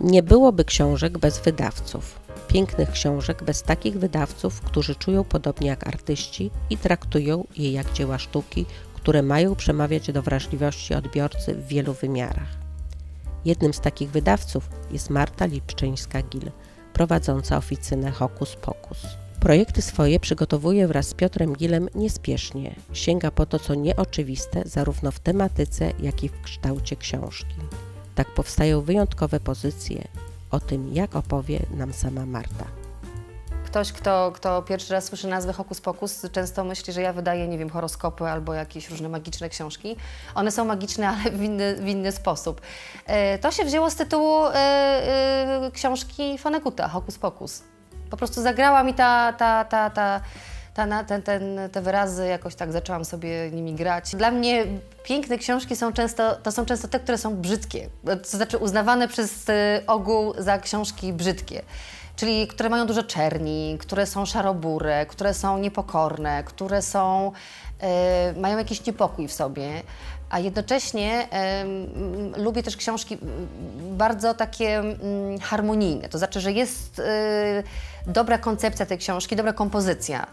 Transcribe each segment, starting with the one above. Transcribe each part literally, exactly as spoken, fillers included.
Nie byłoby książek bez wydawców, pięknych książek bez takich wydawców, którzy czują podobnie jak artyści i traktują je jak dzieła sztuki, które mają przemawiać do wrażliwości odbiorcy w wielu wymiarach. Jednym z takich wydawców jest Marta Lipczyńska-Gil, prowadząca oficynę Hokus Pokus. Projekty swoje przygotowuje wraz z Piotrem Gilem niespiesznie, sięga po to, co nieoczywiste zarówno w tematyce, jak i w kształcie książki. Tak powstają wyjątkowe pozycje. O tym, jak opowie nam sama Marta. Ktoś, kto, kto pierwszy raz słyszy nazwę Hokus Pokus, często myśli, że ja wydaję, nie wiem, horoskopy albo jakieś różne magiczne książki. One są magiczne, ale w inny, w inny sposób. E, to się wzięło z tytułu e, e, książki Vonneguta, Hokus Pokus. Po prostu zagrała mi ta, ta, ta, ta, ta, na, ten, ten, te wyrazy, jakoś tak zaczęłam sobie nimi grać. Dla mnie piękne książki są często, to są często te, które są brzydkie, to znaczy uznawane przez ogół za książki brzydkie. Czyli które mają dużo czerni, które są szarobury, które są niepokorne, które są, e, mają jakiś niepokój w sobie. A jednocześnie e, lubię też książki bardzo takie m, harmonijne. To znaczy, że jest e, dobra koncepcja tej książki, dobra kompozycja.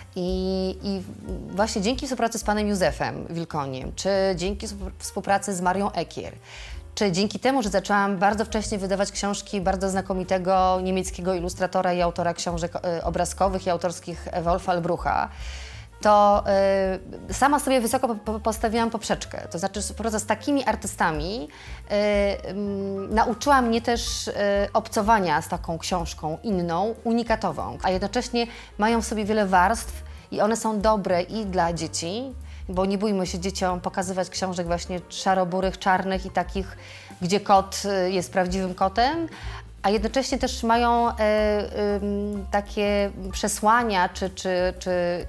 I, I właśnie dzięki współpracy z panem Józefem Wilkoniem, czy dzięki współpracy z Marią Ekier, czy dzięki temu, że zaczęłam bardzo wcześnie wydawać książki bardzo znakomitego niemieckiego ilustratora i autora książek obrazkowych i autorskich Wolfa Albrucha, to y, sama sobie wysoko po, postawiłam poprzeczkę. To znaczy współpraca z takimi artystami y, y, nauczyła mnie też y, obcowania z taką książką inną, unikatową, a jednocześnie mają w sobie wiele warstw i one są dobre i dla dzieci, bo nie bójmy się dzieciom pokazywać książek właśnie szaroburych, czarnych i takich, gdzie kot jest prawdziwym kotem, a jednocześnie też mają e, e, takie przesłania czy, czy, czy e,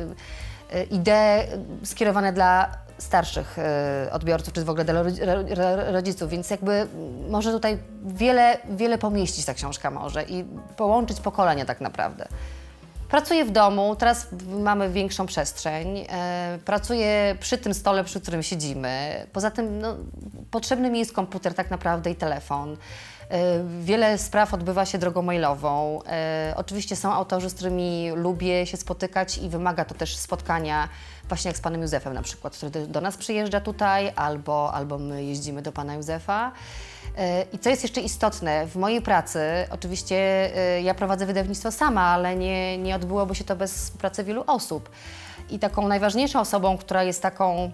e, idee skierowane dla starszych e, odbiorców, czy w ogóle dla rodziców, więc jakby może tutaj wiele, wiele pomieścić ta książka może i połączyć pokolenia tak naprawdę. Pracuję w domu, teraz mamy większą przestrzeń, e, pracuję przy tym stole, przy którym siedzimy. Poza tym no, potrzebny mi jest komputer tak naprawdę i telefon. E, wiele spraw odbywa się drogą mailową. E, oczywiście są autorzy, z którymi lubię się spotykać i wymaga to też spotkania właśnie jak z panem Józefem na przykład, który do nas przyjeżdża tutaj, albo, albo my jeździmy do pana Józefa. I co jest jeszcze istotne, w mojej pracy, oczywiście ja prowadzę wydawnictwo sama, ale nie, nie odbyłoby się to bez pracy wielu osób. I taką najważniejszą osobą, która jest taką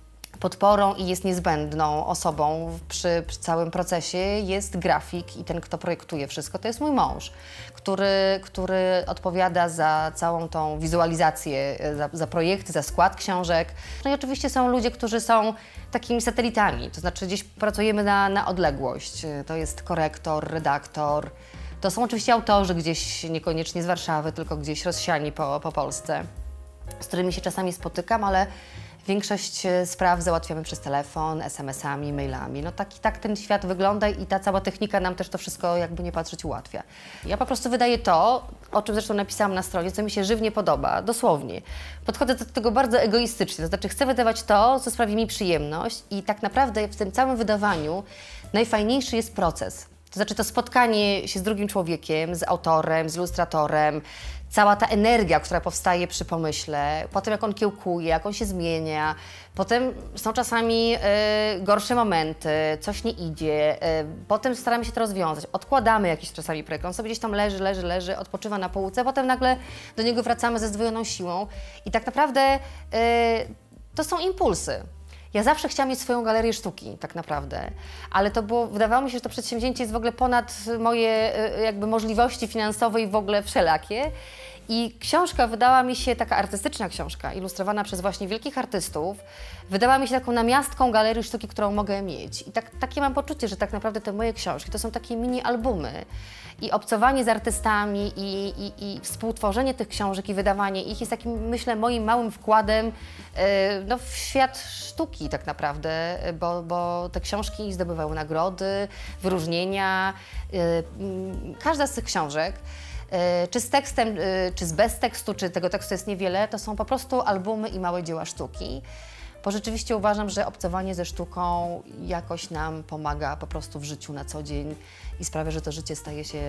podporą i jest niezbędną osobą przy, przy całym procesie jest grafik i ten, kto projektuje wszystko, to jest mój mąż, który, który odpowiada za całą tą wizualizację, za, za projekty, za skład książek. No i oczywiście są ludzie, którzy są takimi satelitami, to znaczy gdzieś pracujemy na, na odległość. To jest korektor, redaktor. To są oczywiście autorzy gdzieś niekoniecznie z Warszawy, tylko gdzieś rozsiani po, po Polsce, z którymi się czasami spotykam, ale większość spraw załatwiamy przez telefon, es em esami, mailami. No tak, tak ten świat wygląda i ta cała technika nam też to wszystko, jakby nie patrzeć, ułatwia. Ja po prostu wydaję to, o czym zresztą napisałam na stronie, co mi się żywnie podoba, dosłownie. Podchodzę do tego bardzo egoistycznie, to znaczy chcę wydawać to, co sprawi mi przyjemność i tak naprawdę w tym całym wydawaniu najfajniejszy jest proces. To znaczy to spotkanie się z drugim człowiekiem, z autorem, z ilustratorem, cała ta energia, która powstaje przy pomyśle, potem jak on kiełkuje, jak on się zmienia, potem są czasami y, gorsze momenty, coś nie idzie, y, potem staramy się to rozwiązać, odkładamy jakiś czasami projekt, on sobie gdzieś tam leży, leży, leży, odpoczywa na półce, potem nagle do niego wracamy ze zdwojoną siłą i tak naprawdę y, to są impulsy. Ja zawsze chciałam mieć swoją galerię sztuki, tak naprawdę, ale to było, wydawało mi się, że to przedsięwzięcie jest w ogóle ponad moje jakby możliwości finansowe i w ogóle wszelakie. I książka wydała mi się, taka artystyczna książka, ilustrowana przez właśnie wielkich artystów, wydała mi się taką namiastką galerii sztuki, którą mogę mieć. I tak, takie mam poczucie, że tak naprawdę te moje książki to są takie mini albumy. I obcowanie z artystami i, i, i współtworzenie tych książek i wydawanie ich jest takim, myślę, moim małym wkładem yy, no, w świat sztuki tak naprawdę, bo, bo te książki zdobywały nagrody, wyróżnienia. Yy, yy, każda z tych książek, czy z tekstem, czy z bez tekstu, czy tego tekstu jest niewiele, to są po prostu albumy i małe dzieła sztuki. bo rzeczywiście uważam, że obcowanie ze sztuką jakoś nam pomaga po prostu w życiu na co dzień i sprawia, że to życie staje się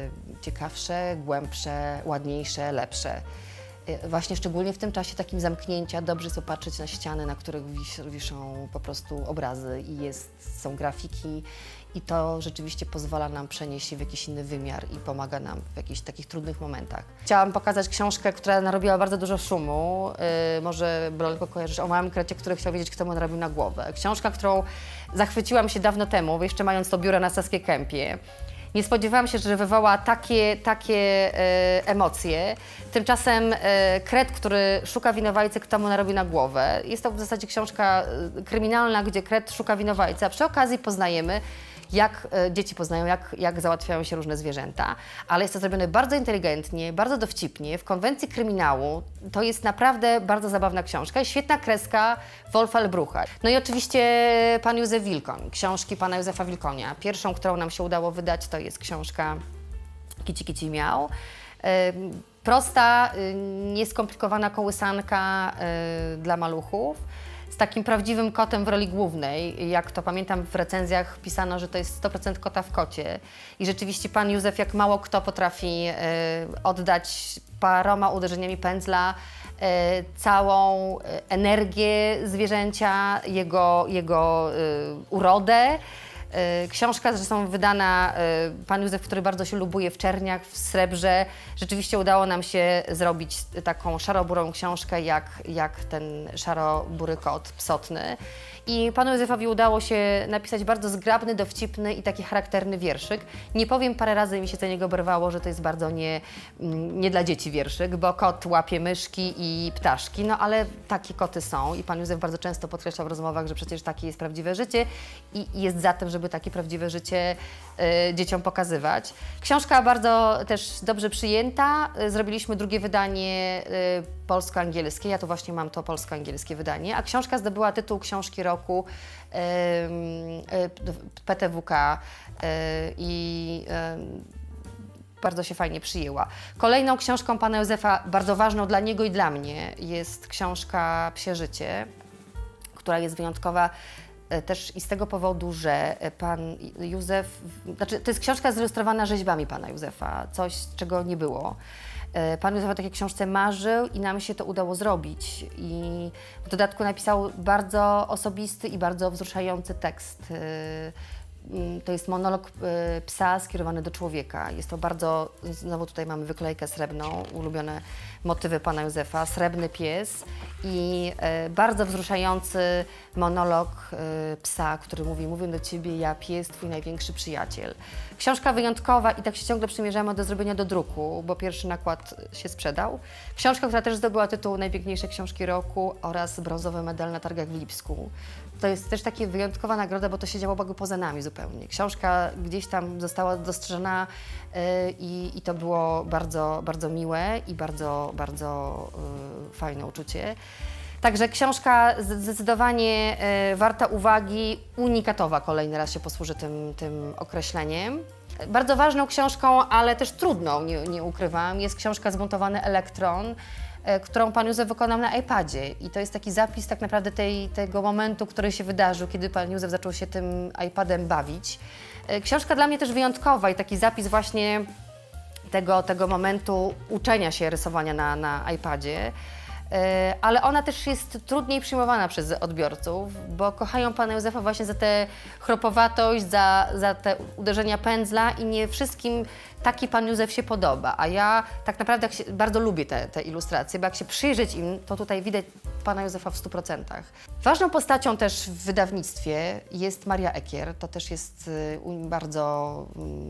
ciekawsze, głębsze, ładniejsze, lepsze. Właśnie szczególnie w tym czasie takim zamknięcia dobrze jest popatrzeć na ściany, na których wis wiszą po prostu obrazy i jest, są grafiki i to rzeczywiście pozwala nam przenieść się w jakiś inny wymiar i pomaga nam w jakichś takich trudnych momentach. Chciałam pokazać książkę, która narobiła bardzo dużo szumu. Yy, może Blanko kojarzysz, o małym krecie, który chciał wiedzieć, kto mu narobił na głowę. Książka, którą zachwyciłam się dawno temu, jeszcze mając to biuro na Saskiej Kępie. Nie spodziewałam się, że wywoła takie, takie e, emocje. Tymczasem e, kret, który szuka winowajcy, kto mu narobi na głowę. Jest to w zasadzie książka e, kryminalna, gdzie kret szuka winowajcy, a przy okazji poznajemy, jak e, dzieci poznają, jak, jak załatwiają się różne zwierzęta. Ale jest to zrobione bardzo inteligentnie, bardzo dowcipnie, w konwencji kryminału. To jest naprawdę bardzo zabawna książka i świetna kreska Wolfa Elbrucha. No i oczywiście pan Józef Wilkoń, książki pana Józefa Wilkonia. Pierwszą, którą nam się udało wydać, to jest książka Kici Kici Miał. E, prosta, e, nieskomplikowana kołysanka e, dla maluchów. Z takim prawdziwym kotem w roli głównej. Jak to pamiętam, w recenzjach pisano, że to jest sto procent kota w kocie. I rzeczywiście pan Józef, jak mało kto, potrafi e, oddać paroma uderzeniami pędzla e, całą energię zwierzęcia, jego, jego e, urodę. Książka zresztą wydana, pan Józef, który bardzo się lubuje w czerniach, w srebrze. Rzeczywiście udało nam się zrobić taką szaroburą książkę, jak, jak ten szarobury kot psotny. I panu Józefowi udało się napisać bardzo zgrabny, dowcipny i taki charakterny wierszyk. Nie powiem, parę razy mi się do niego berwało, że to jest bardzo nie, nie dla dzieci wierszyk, bo kot łapie myszki i ptaszki, no ale takie koty są i pan Józef bardzo często podkreślał w rozmowach, że przecież takie jest prawdziwe życie i jest za tym, żeby takie prawdziwe życie y, dzieciom pokazywać. Książka bardzo też dobrze przyjęta. Zrobiliśmy drugie wydanie y, polsko-angielskie. Ja tu właśnie mam to polsko-angielskie wydanie, a książka zdobyła tytuł książki roku y, y, P T W K y, i y, bardzo się fajnie przyjęła. Kolejną książką pana Józefa, bardzo ważną dla niego i dla mnie, jest książka Psie życie, która jest wyjątkowa też i z tego powodu, że pan Józef, znaczy to jest książka zilustrowana rzeźbami pana Józefa, coś, czego nie było. Pan Józef o takiej książce marzył i nam się to udało zrobić. I w dodatku napisał bardzo osobisty i bardzo wzruszający tekst. To jest monolog psa skierowany do człowieka. Jest to bardzo, znowu tutaj mamy wyklejkę srebrną, ulubione motywy pana Józefa, srebrny pies i bardzo wzruszający monolog psa, który mówi: mówię do ciebie, ja pies, twój największy przyjaciel. Książka wyjątkowa i tak się ciągle przymierzamy do zrobienia do druku, bo pierwszy nakład się sprzedał. Książka, która też zdobyła tytuł najpiękniejszej książki roku oraz brązowy medal na targach w Lipsku. To jest też taka wyjątkowa nagroda, bo to się działo poza nami zupełnie. Książka gdzieś tam została dostrzeżona yy, i, i to było bardzo, bardzo miłe i bardzo, bardzo yy, fajne uczucie. Także książka zdecydowanie yy, warta uwagi, unikatowa, kolejny raz się posłużę tym, tym określeniem. Bardzo ważną książką, ale też trudną, nie, nie ukrywam, jest książka Zbuntowany elektron, którą pan Józef wykonał na iPadzie. I to jest taki zapis tak naprawdę tej, tego momentu, który się wydarzył, kiedy pan Józef zaczął się tym iPadem bawić. Książka dla mnie też wyjątkowa i taki zapis właśnie tego, tego momentu uczenia się rysowania na, na iPadzie. Ale ona też jest trudniej przyjmowana przez odbiorców, bo kochają pana Józefa właśnie za tę chropowatość, za, za te uderzenia pędzla i nie wszystkim taki pan Józef się podoba. A ja tak naprawdę się, bardzo lubię te, te ilustracje, bo jak się przyjrzeć im, to tutaj widać pana Józefa w stu procentach. Ważną postacią też w wydawnictwie jest Maria Ekier. To też jest bardzo,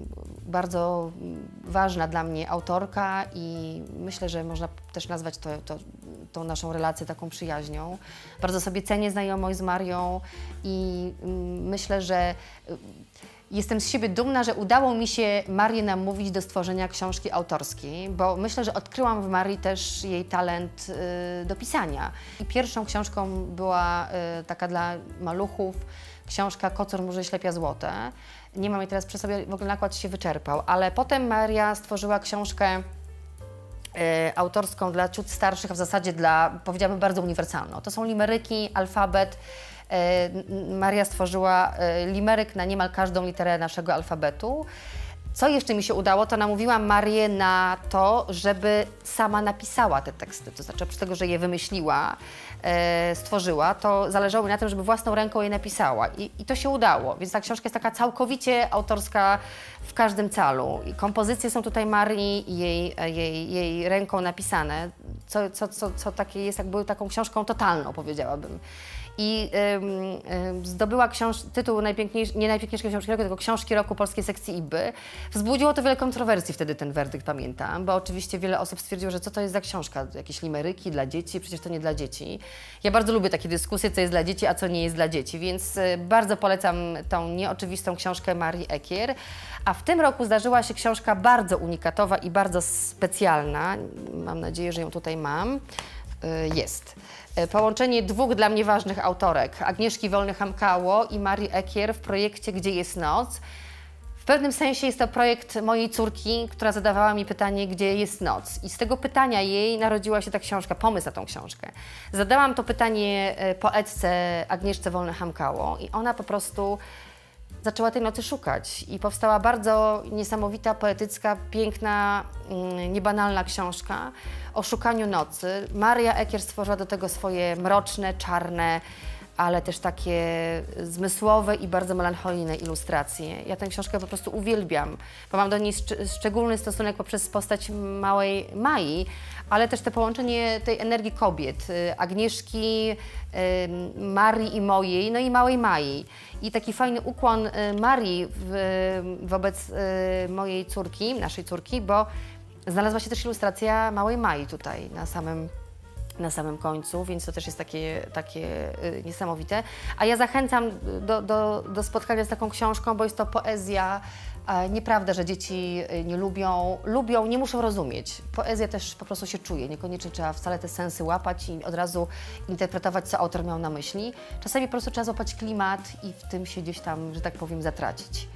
bardzo ważna dla mnie autorka i myślę, że można też nazwać to, to tą naszą relację taką przyjaźnią. Bardzo sobie cenię znajomość z Marią i myślę, że jestem z siebie dumna, że udało mi się Marię namówić do stworzenia książki autorskiej, bo myślę, że odkryłam w Marii też jej talent y, do pisania. I pierwszą książką była y, taka dla maluchów, książka Kocur Mróże Ślepia Złote. Nie mam jej teraz przy sobie, w ogóle nakład się wyczerpał, ale potem Maria stworzyła książkę autorską dla ciut starszych, a w zasadzie dla, powiedziałabym, bardzo uniwersalną. To są limeryki, alfabet. Maria stworzyła limeryk na niemal każdą literę naszego alfabetu. Co jeszcze mi się udało, to namówiłam Marię na to, żeby sama napisała te teksty. To znaczy, oprócz tego, że je wymyśliła, e, stworzyła, to zależało mi na tym, żeby własną ręką je napisała. I, I to się udało. Więc ta książka jest taka całkowicie autorska w każdym calu. I kompozycje są tutaj Marii i jej, jej, jej ręką napisane, co, co, co, co takie jest jakby taką książką totalną, powiedziałabym. I ym, ym, zdobyła książ tytuł najpiękniejszy, nie najpiękniejszej książki roku, tylko książki roku polskiej sekcji I B Y. Wzbudziło to wiele kontrowersji wtedy ten werdykt, pamiętam, bo oczywiście wiele osób stwierdziło, że co to jest za książka, jakieś limeryki dla dzieci, przecież to nie dla dzieci. Ja bardzo lubię takie dyskusje, co jest dla dzieci, a co nie jest dla dzieci, więc y, bardzo polecam tą nieoczywistą książkę Marii Ekier. A w tym roku zdarzyła się książka bardzo unikatowa i bardzo specjalna. Mam nadzieję, że ją tutaj mam. Y, jest. Połączenie dwóch dla mnie ważnych autorek, Agnieszki Wolny-Hamkało i Marii Ekier w projekcie Gdzie jest noc. W pewnym sensie jest to projekt mojej córki, która zadawała mi pytanie, gdzie jest noc. I z tego pytania jej narodziła się ta książka, pomysł na tą książkę. Zadałam to pytanie poetce Agnieszce Wolny-Hamkało i ona po prostu zaczęła tej nocy szukać i powstała bardzo niesamowita, poetycka, piękna, niebanalna książka o szukaniu nocy. Maria Ekier stworzyła do tego swoje mroczne, czarne, ale też takie zmysłowe i bardzo melancholijne ilustracje. Ja tę książkę po prostu uwielbiam, bo mam do niej szcz szczególny stosunek poprzez postać małej Mai, ale też to połączenie tej energii kobiet, Agnieszki, Marii i mojej, no i małej Mai. I taki fajny ukłon Marii w, wobec mojej córki, naszej córki, bo znalazła się też ilustracja małej Mai tutaj na samym na samym końcu, więc to też jest takie, takie y, niesamowite. A ja zachęcam do, do, do spotkania z taką książką, bo jest to poezja. E, nieprawda, że dzieci nie lubią, lubią, nie muszą rozumieć. Poezja też po prostu się czuje, niekoniecznie trzeba wcale te sensy łapać i od razu interpretować, co autor miał na myśli. Czasami po prostu trzeba złapać klimat i w tym się gdzieś tam, że tak powiem, zatracić.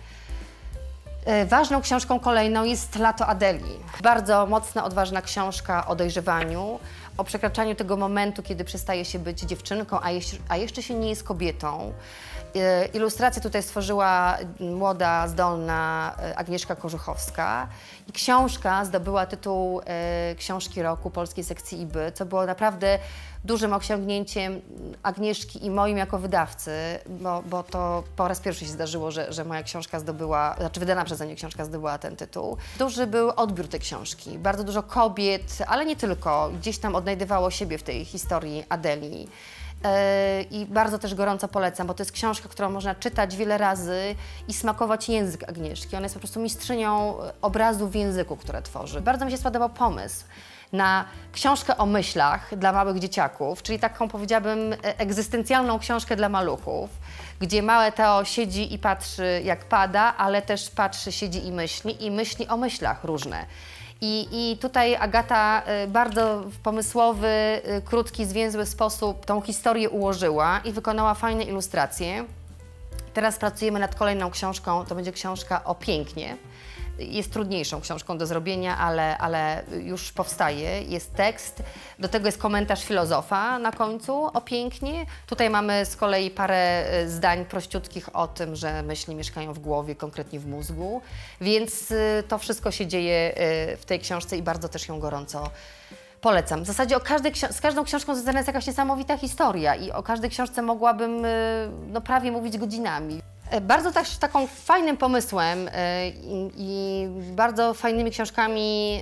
Ważną książką kolejną jest Lato Adeli. Bardzo mocna, odważna książka o dojrzewaniu, o przekraczaniu tego momentu, kiedy przestaje się być dziewczynką, a, jeszcze, a jeszcze się nie jest kobietą. Ilustrację tutaj stworzyła młoda, zdolna Agnieszka Korzuchowska i książka zdobyła tytuł e, Książki Roku polskiej sekcji I B Y, co było naprawdę dużym osiągnięciem Agnieszki i moim jako wydawcy, bo, bo to po raz pierwszy się zdarzyło, że, że moja książka zdobyła, znaczy wydana przeze mnie książka zdobyła ten tytuł. Duży był odbiór tej książki, bardzo dużo kobiet, ale nie tylko, gdzieś tam odnajdywało siebie w tej historii Adeli. I bardzo też gorąco polecam, bo to jest książka, którą można czytać wiele razy i smakować język Agnieszki. Ona jest po prostu mistrzynią obrazu w języku, które tworzy. Bardzo mi się spodobał pomysł na książkę o myślach dla małych dzieciaków, czyli taką, powiedziałabym, egzystencjalną książkę dla maluchów, gdzie małe Teo siedzi i patrzy, jak pada, ale też patrzy, siedzi i myśli, i myśli o myślach różne. I, I tutaj Agata bardzo w pomysłowy, krótki, zwięzły sposób tą historię ułożyła i wykonała fajne ilustracje. Teraz pracujemy nad kolejną książką, to będzie książka o pięknie. Jest trudniejszą książką do zrobienia, ale, ale już powstaje. Jest tekst, do tego jest komentarz filozofa na końcu o pięknie. Tutaj mamy z kolei parę zdań prościutkich o tym, że myśli mieszkają w głowie, konkretnie w mózgu. Więc to wszystko się dzieje w tej książce i bardzo też ją gorąco polecam. W zasadzie o każdej, z każdą książką związana jest jakaś niesamowita historia i o każdej książce mogłabym no, prawie mówić godzinami. Bardzo też taką fajnym pomysłem i, i bardzo fajnymi książkami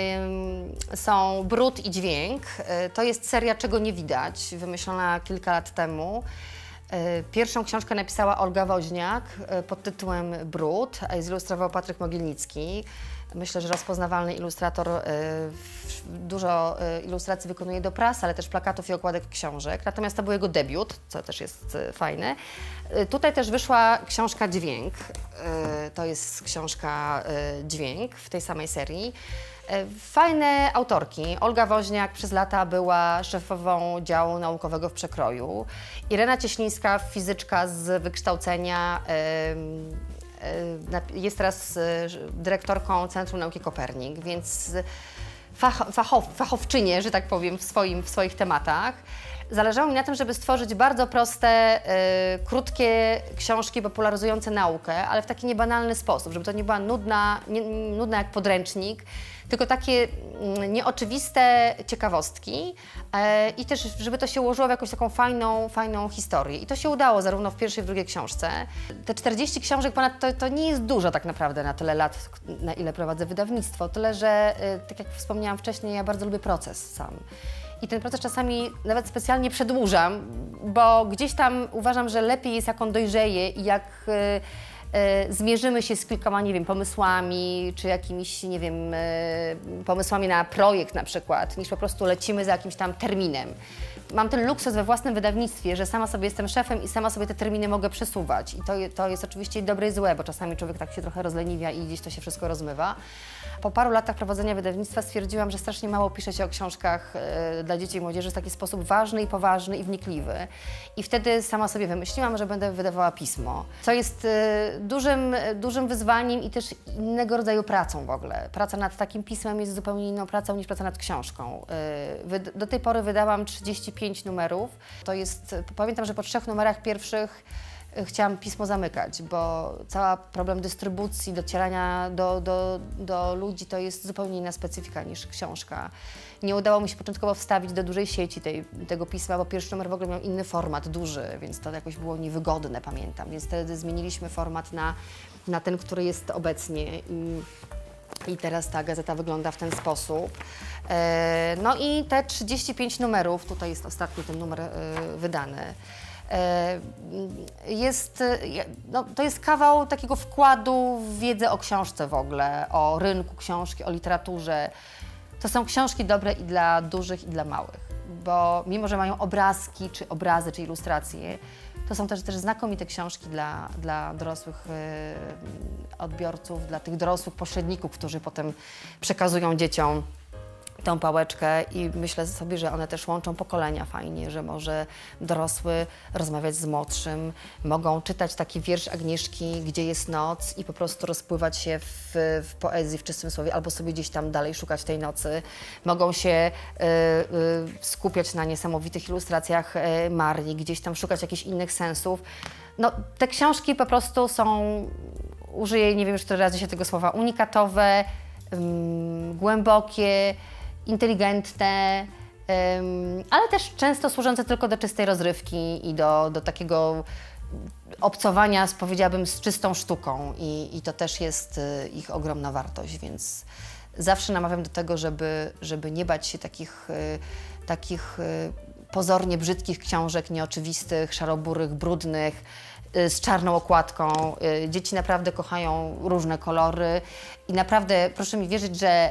są Brud i dźwięk. To jest seria Czego nie widać, wymyślona kilka lat temu. Pierwszą książkę napisała Olga Woźniak pod tytułem Brud, a zilustrował Patryk Mogilnicki. Myślę, że rozpoznawalny ilustrator, dużo ilustracji wykonuje do prasy, ale też plakatów i okładek książek. Natomiast to był jego debiut, co też jest fajne. Tutaj też wyszła książka Dźwięk. To jest książka Dźwięk w tej samej serii. Fajne autorki. Olga Woźniak przez lata była szefową działu naukowego w Przekroju. Irena Cieślińska, fizyczka z wykształcenia, jest teraz dyrektorką Centrum Nauki Kopernik, więc fach, fachow, fachowczynie, że tak powiem, w, swoim, w swoich tematach. Zależało mi na tym, żeby stworzyć bardzo proste, y, krótkie książki popularyzujące naukę, ale w taki niebanalny sposób, żeby to nie była nudna, nie, nudna jak podręcznik, tylko takie y, nieoczywiste ciekawostki y, i też, żeby to się ułożyło w jakąś taką fajną, fajną historię. I to się udało zarówno w pierwszej, jak i w drugiej książce. Te czterdzieści książek ponad to, to nie jest dużo tak naprawdę na tyle lat, na ile prowadzę wydawnictwo, tyle że, y, tak jak wspomniałam wcześniej, ja bardzo lubię proces sam. I ten proces czasami nawet specjalnie przedłużam, bo gdzieś tam uważam, że lepiej jest, jak on dojrzeje i jak y, y, zmierzymy się z kilkoma, nie wiem, pomysłami, czy jakimiś, nie wiem, y, pomysłami na projekt na przykład, niż po prostu lecimy za jakimś tam terminem. Mam ten luksus we własnym wydawnictwie, że sama sobie jestem szefem i sama sobie te terminy mogę przesuwać. I to, to jest oczywiście dobre i złe, bo czasami człowiek tak się trochę rozleniwia i gdzieś to się wszystko rozmywa. Po paru latach prowadzenia wydawnictwa stwierdziłam, że strasznie mało pisze się o książkach y, dla dzieci i młodzieży w taki sposób ważny i poważny i wnikliwy. I wtedy sama sobie wymyśliłam, że będę wydawała pismo, co jest y, dużym, dużym wyzwaniem i też innego rodzaju pracą w ogóle. Praca nad takim pismem jest zupełnie inną pracą niż praca nad książką. Y, do tej pory wydałam trzydzieści pięć numerów. To jest, pamiętam, że po trzech numerach pierwszych chciałam pismo zamykać, bo cały problem dystrybucji, docierania do, do, do ludzi to jest zupełnie inna specyfika niż książka. Nie udało mi się początkowo wstawić do dużej sieci tej, tego pisma, bo pierwszy numer w ogóle miał inny format, duży, więc to jakoś było niewygodne, pamiętam. Więc wtedy zmieniliśmy format na, na ten, który jest obecnie. I, I teraz ta gazeta wygląda w ten sposób. E, no i te trzydzieści pięć numerów, tutaj jest ostatni ten numer e, wydany. Jest, no, to jest kawał takiego wkładu w wiedzę o książce w ogóle, o rynku książki, o literaturze. To są książki dobre i dla dużych, i dla małych, bo mimo, że mają obrazki, czy obrazy, czy ilustracje, to są też, też znakomite książki dla, dla dorosłych yy, odbiorców, dla tych dorosłych pośredników, którzy potem przekazują dzieciom tą pałeczkę i myślę sobie, że one też łączą pokolenia fajnie, że może dorosły rozmawiać z młodszym, mogą czytać taki wiersz Agnieszki, Gdzie jest noc i po prostu rozpływać się w, w poezji, w czystym słowie, albo sobie gdzieś tam dalej szukać tej nocy. Mogą się y, y, skupiać na niesamowitych ilustracjach y, Marii, gdzieś tam szukać jakichś innych sensów. No, te książki po prostu są, użyję, nie wiem już który razy się tego słowa, unikatowe, ym, głębokie, inteligentne, um, ale też często służące tylko do czystej rozrywki i do, do takiego obcowania, z, powiedziałabym, z czystą sztuką i, i to też jest y, ich ogromna wartość, więc zawsze namawiam do tego, żeby, żeby nie bać się takich, y, takich y, pozornie brzydkich książek, nieoczywistych, szaroburych, brudnych, z czarną okładką. Dzieci naprawdę kochają różne kolory i naprawdę proszę mi wierzyć, że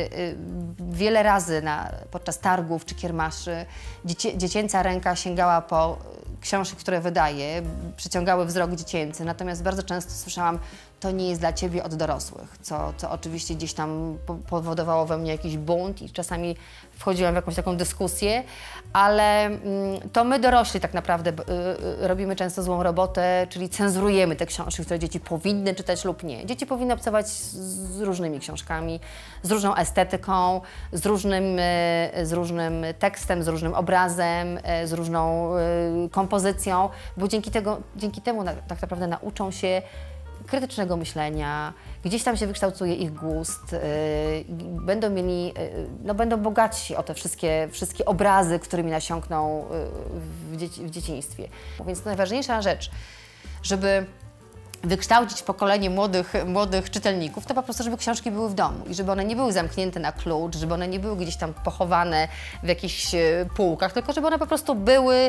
wiele razy na, podczas targów czy kiermaszy dziecię, dziecięca ręka sięgała po książki, które wydaję, przyciągały wzrok dziecięcy, natomiast bardzo często słyszałam, to nie jest dla Ciebie od dorosłych, co, co oczywiście gdzieś tam powodowało we mnie jakiś bunt i czasami wchodziłam w jakąś taką dyskusję, ale to my dorośli tak naprawdę robimy często złą robotę, czyli cenzurujemy te książki, które dzieci powinny czytać lub nie. Dzieci powinny obcować z różnymi książkami, z różną estetyką, z różnym, z różnym tekstem, z różnym obrazem, z różną kompozycją, bo dzięki, tego, dzięki temu tak naprawdę nauczą się krytycznego myślenia, gdzieś tam się wykształcuje ich gust, yy, będą mieli, yy, no będą bogatsi o te wszystkie, wszystkie obrazy, którymi nasiąkną yy, w, dzieci, w dzieciństwie. Więc najważniejsza rzecz, żeby wykształcić pokolenie młodych, młodych czytelników, to po prostu, żeby książki były w domu i żeby one nie były zamknięte na klucz, żeby one nie były gdzieś tam pochowane w jakichś yy, półkach, tylko żeby one po prostu były,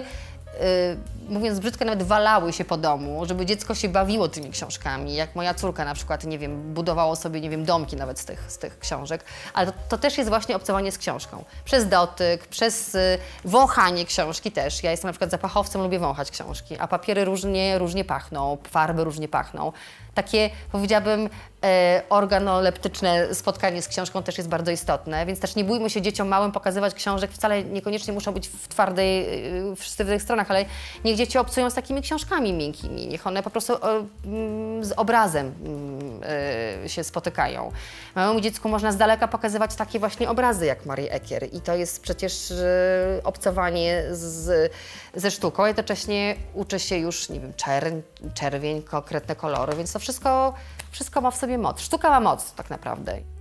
Yy, mówiąc brzydko, nawet walały się po domu, żeby dziecko się bawiło tymi książkami, jak moja córka na przykład, nie wiem, budowało sobie, nie wiem, domki nawet z tych, z tych książek, ale to, to też jest właśnie obcowanie z książką. Przez dotyk, przez yy, wąchanie książki też. Ja jestem na przykład zapachowcem, lubię wąchać książki, a papiery różnie, różnie pachną, farby różnie pachną. takie, powiedziałabym, e, organoleptyczne spotkanie z książką też jest bardzo istotne, więc też nie bójmy się dzieciom małym pokazywać książek, wcale niekoniecznie muszą być w twardej, w sztywnych stronach, ale niech dzieci obcują z takimi książkami miękkimi, niech one po prostu e, z obrazem e, się spotykają. Małemu dziecku można z daleka pokazywać takie właśnie obrazy jak Marii Ekier i to jest przecież e, obcowanie z, ze sztuką, a jednocześnie uczy się już, nie wiem, czerń, czerwień, konkretne kolory, więc to wszystko, wszystko ma w sobie moc. Sztuka ma moc tak naprawdę.